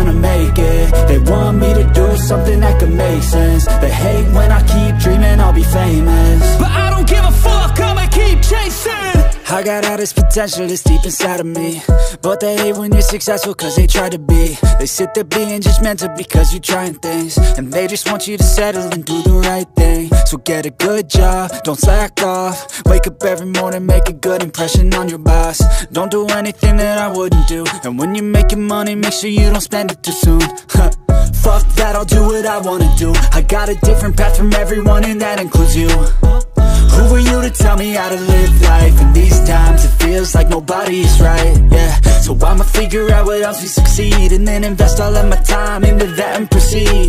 gonna make it. They want me to do something that could make sense. They hate when I keep dreaming I'll be famous, but I don't give a fuck, I'ma keep chasing. I got all this potential that's deep inside of me, but they hate when you're successful cause they try to be. They sit there being judgmental because you're trying things, and they just want you to settle and do the right thing. So get a good job, don't slack off. Wake up every morning, make a good impression on your boss. Don't do anything that I wouldn't do, and when you're making money, make sure you don't spend it too soon. Fuck that, I'll do what I wanna do. I got a different path from everyone, and that includes you. Who are you to tell me how to live life? In these times it feels like nobody is right, yeah. So I'ma figure out what else we succeed, and then invest all of my time into that and proceed.